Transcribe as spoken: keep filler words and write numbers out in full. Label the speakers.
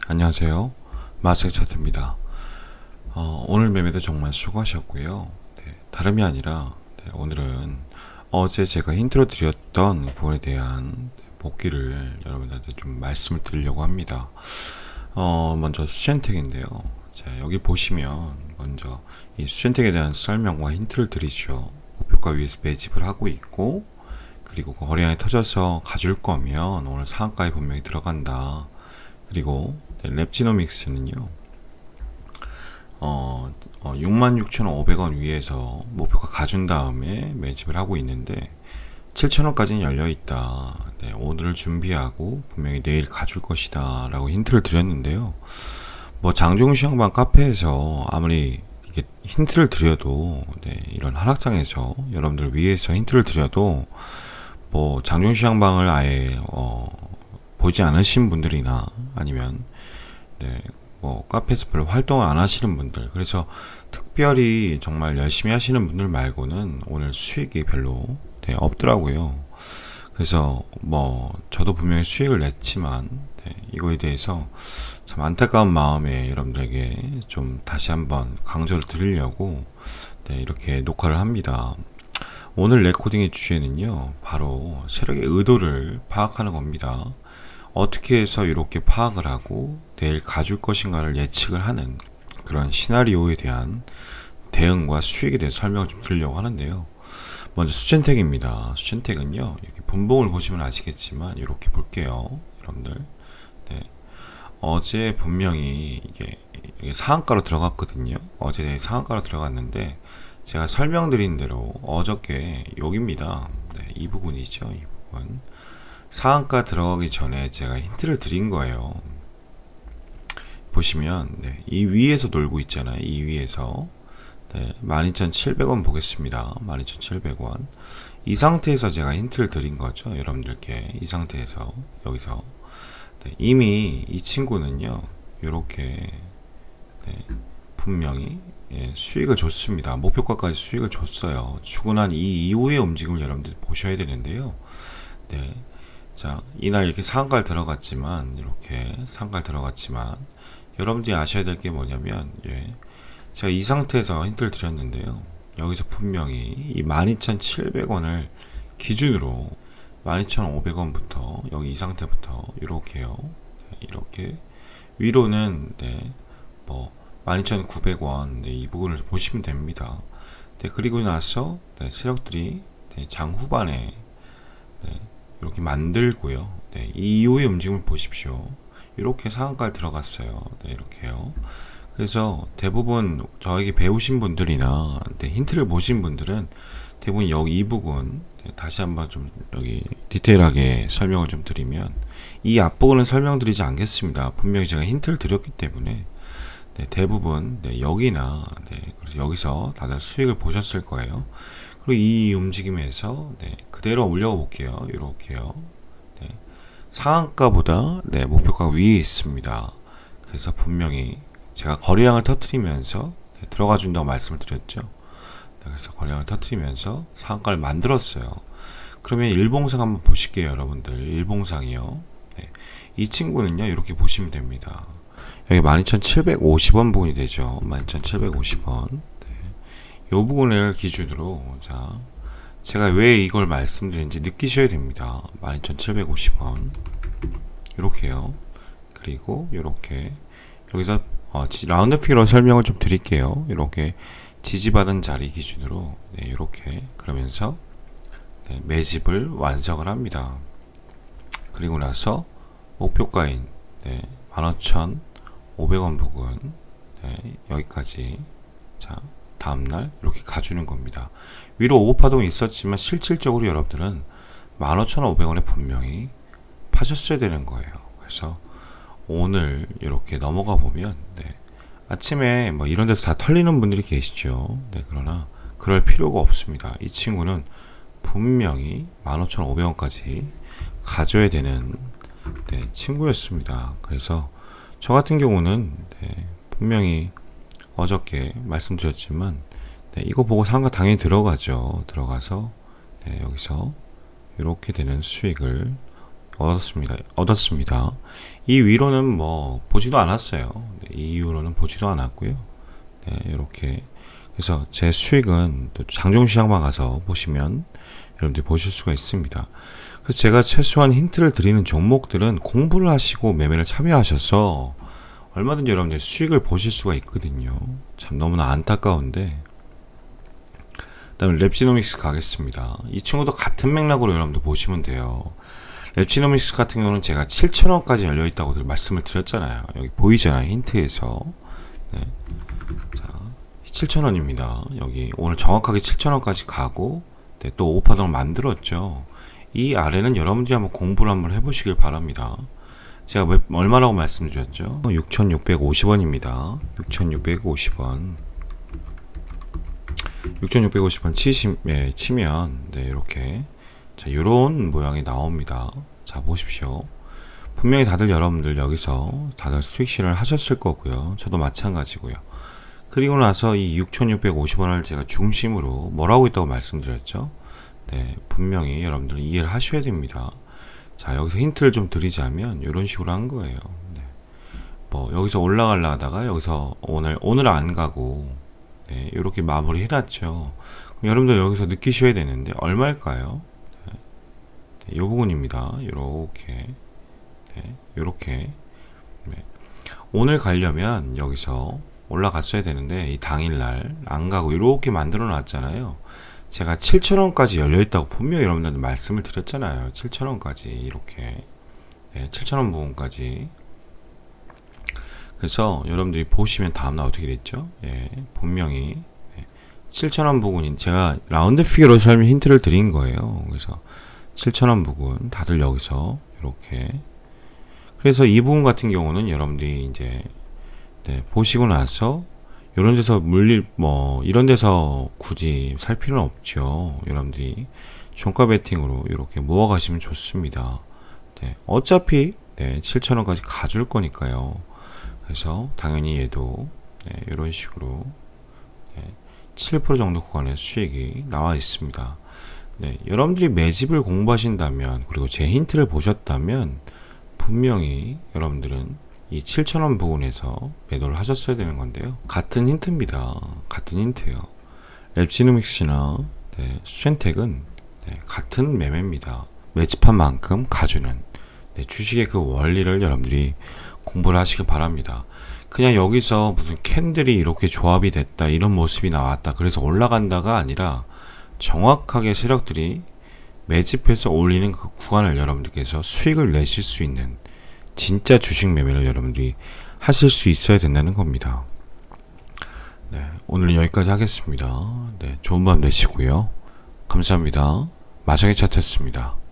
Speaker 1: 안녕하세요. 마스크 차트입니다. 어, 오늘 매매도 정말 수고하셨고요. 네, 다름이 아니라 네, 오늘은 어제 제가 힌트로 드렸던 부분에 대한 복귀를 여러분들한테 좀 말씀을 드리려고 합니다. 어, 먼저 수sen택인데요. 자, 여기 보시면 먼저 이 수sen택에 대한 설명과 힌트를 드리죠. 목표가 위에서 매집을 하고 있고, 그리고 거래량이 터져서 가줄 거면 오늘 상한가에 분명히 들어간다. 그리고 네, 랩지노믹스는요, 어, 어, 육만 육천오백 원 위에서 목표가 가준 다음에 매집을 하고 있는데 칠천 원까지는 열려있다. 네, 오늘을 준비하고 분명히 내일 가줄 것이다 라고 힌트를 드렸는데요. 뭐 장종시황방 카페에서 아무리 이게 힌트를 드려도 네, 이런 하락장에서 여러분들 위해서 힌트를 드려도 뭐 장종시황방을 아예 어, 보지 않으신 분들이나 아니면 네, 뭐 카페에서 별로 활동을 안 하시는 분들, 그래서 특별히 정말 열심히 하시는 분들 말고는 오늘 수익이 별로 네, 없더라고요. 그래서 뭐 저도 분명히 수익을 냈지만 네, 이거에 대해서 참 안타까운 마음에 여러분들에게 좀 다시 한번 강조를 드리려고 네, 이렇게 녹화를 합니다. 오늘 레코딩의 주제는요, 바로 세력의 의도를 파악하는 겁니다. 어떻게 해서 이렇게 파악을 하고 내일 가줄 것인가를 예측을 하는 그런 시나리오에 대한 대응과 수익에 대해 설명을 좀 드리려고 하는데요. 먼저 수sen택입니다. 수sen택은요, 이렇게 분봉을 보시면 아시겠지만 이렇게 볼게요, 여러분들. 네. 어제 분명히 이게, 이게 상한가로 들어갔거든요. 어제 상한가로 들어갔는데 제가 설명드린 대로 어저께 여기입니다. 네, 이 부분이죠. 이 부분. 상한가 들어가기 전에 제가 힌트를 드린 거예요. 보시면 네, 이 위에서 놀고 있잖아요. 이 위에서 네, 만 이천칠백 원 보겠습니다. 만 이천칠백 원. 이 상태에서 제가 힌트를 드린 거죠, 여러분들께. 이 상태에서 여기서 네, 이미 이 친구는요, 요렇게 네, 분명히 예, 수익을 줬습니다. 목표가까지 수익을 줬어요. 주고 난 이 이후의 움직임을 여러분들 보셔야 되는데요. 네. 자, 이날 이렇게 상한가를 들어갔지만, 이렇게 상한가를 들어갔지만, 여러분들이 아셔야 될 게 뭐냐면, 예, 제가 이 상태에서 힌트를 드렸는데요. 여기서 분명히 이 만 이천칠백 원을 기준으로 만 이천오백 원부터, 여기 이 상태부터, 이렇게요. 네, 이렇게. 위로는, 네, 뭐, 만 이천구백 원, 네, 이 부분을 보시면 됩니다. 네, 그리고 나서, 네, 세력들이, 네, 장 후반에, 네, 이렇게 만들고요. 네, 이 이후의 움직임을 보십시오. 이렇게 상한가를 들어갔어요. 네, 이렇게요. 그래서 대부분 저에게 배우신 분들이나 네, 힌트를 보신 분들은 대부분 여기 이 부분 네, 다시 한번 좀 여기 디테일하게 설명을 좀 드리면, 이 앞부분은 설명드리지 않겠습니다. 분명히 제가 힌트를 드렸기 때문에 네, 대부분 네, 여기나 네, 그래서 여기서 다들 수익을 보셨을 거예요. 그리고 이 움직임에서 네, 그대로 올려가 볼게요. 이렇게요. 네, 상한가보다 네, 목표가 위에 있습니다. 그래서 분명히 제가 거래량을 터뜨리면서 네, 들어가 준다고 말씀을 드렸죠. 네, 그래서 거래량을 터뜨리면서 상한가를 만들었어요. 그러면 일봉상 한번 보실게요, 여러분들. 일봉상이요. 네, 이 친구는요, 이렇게 보시면 됩니다. 여기 만 이천칠백오십 원 부분이 되죠. 만 이천칠백오십 원. 네. 이 부분을 기준으로, 자, 제가 왜 이걸 말씀드리는지 느끼셔야 됩니다. 만 이천칠백오십 원. 이렇게요. 그리고, 이렇게. 여기서, 어, 라운드 피로 설명을 좀 드릴게요. 이렇게 지지받은 자리 기준으로, 네, 이렇게. 그러면서, 네, 매집을 완성을 합니다. 그리고 나서, 목표가인, 네, 만 오천오백 원 부분, 네, 여기까지. 자, 다음날 이렇게 가주는 겁니다. 위로 오버파동이 있었지만 실질적으로 여러분들은 만 오천오백 원에 분명히 파셨어야 되는 거예요. 그래서 오늘 이렇게 넘어가 보면 네, 아침에 뭐 이런 데서 다 털리는 분들이 계시죠. 네, 그러나 그럴 필요가 없습니다. 이 친구는 분명히 만 오천오백 원까지 가져야 되는 네, 친구였습니다. 그래서 저 같은 경우는 네, 분명히 어저께 말씀드렸지만 네, 이거 보고 상가 당연히 들어가죠. 들어가서 네, 여기서 이렇게 되는 수익을 얻었습니다. 얻었습니다. 이 위로는 뭐 보지도 않았어요. 네, 이 이후로는 보지도 않았고요. 네, 이렇게 그래서 제 수익은 또 장중시장만 가서 보시면 여러분들이 보실 수가 있습니다. 그래서 제가 최소한 힌트를 드리는 종목들은 공부를 하시고 매매를 참여하셔서 얼마든지 여러분들 수익을 보실 수가 있거든요. 참 너무나 안타까운데. 그 다음에 랩지노믹스 가겠습니다. 이 친구도 같은 맥락으로 여러분들 보시면 돼요. 랩지노믹스 같은 경우는 제가 칠천 원까지 열려있다고 말씀을 드렸잖아요. 여기 보이잖아요. 힌트에서. 네. 자, 칠천 원입니다. 여기 오늘 정확하게 칠천 원까지 가고 네, 또 오파동을 만들었죠. 이 아래는 여러분들이 한번 공부를 한번 해보시길 바랍니다. 제가 몇, 얼마라고 말씀드렸죠? 육천육백오십 원입니다. 육천육백오십 원. 육천육백오십 원 치시, 예, 치면 네, 이렇게 자, 요런 모양이 나옵니다. 자, 보십시오. 분명히 다들 여러분들 여기서 다들 수익 실현을 하셨을 거고요. 저도 마찬가지고요. 그리고 나서 이 육천육백오십 원을 제가 중심으로 뭐라고 있다고 말씀드렸죠? 네, 분명히 여러분들 이해를 하셔야 됩니다. 자, 여기서 힌트를 좀 드리자면 이런 식으로 한 거예요. 네. 뭐 여기서 올라가려 하다가 여기서 오늘 오늘 안 가고 네, 이렇게 마무리 해놨죠. 그럼 여러분들 여기서 느끼셔야 되는데 얼마일까요? 네. 네, 이 부분입니다. 이렇게 네, 이렇게 네. 오늘 가려면 여기서 올라갔어야 되는데 이 당일날 안 가고 이렇게 만들어 놨잖아요. 제가 칠천 원까지 열려있다고 분명히 여러분들한테 말씀을 드렸잖아요. 칠천 원까지 이렇게 네, 칠천 원 부분까지. 그래서 여러분들이 보시면 다음날 어떻게 됐죠? 예, 분명히 네, 칠천 원 부분인 제가 라운드 피겨로 설명 힌트를 드린 거예요. 그래서 칠천 원 부분 다들 여기서 이렇게 그래서 이 부분 같은 경우는 여러분들이 이제 네, 보시고 나서 이런 데서 물릴 뭐 이런 데서 굳이 살 필요는 없죠. 여러분들이 종가 베팅으로 이렇게 모아 가시면 좋습니다. 네, 어차피 네, 칠천 원까지 가줄 거니까요. 그래서 당연히 얘도 네, 이런 식으로 네, 칠 퍼센트 정도 구간의 수익이 나와 있습니다. 네, 여러분들이 매집을 공부하신다면 그리고 제 힌트를 보셨다면 분명히 여러분들은 이 칠천 원 부분에서 매도를 하셨어야 되는 건데요. 같은 힌트입니다. 같은 힌트예요. 랩지노믹스나 네, 수젠텍은 네, 같은 매매입니다. 매집한 만큼 가주는 네, 주식의 그 원리를 여러분들이 공부를 하시길 바랍니다. 그냥 여기서 무슨 캔들이 이렇게 조합이 됐다 이런 모습이 나왔다 그래서 올라간다가 아니라 정확하게 세력들이 매집해서 올리는 그 구간을 여러분들께서 수익을 내실 수 있는 진짜 주식 매매를 여러분들이 하실 수 있어야 된다는 겁니다. 네, 오늘은 여기까지 하겠습니다. 네, 좋은 밤 되시고요. 감사합니다. 마정의 차트였습니다.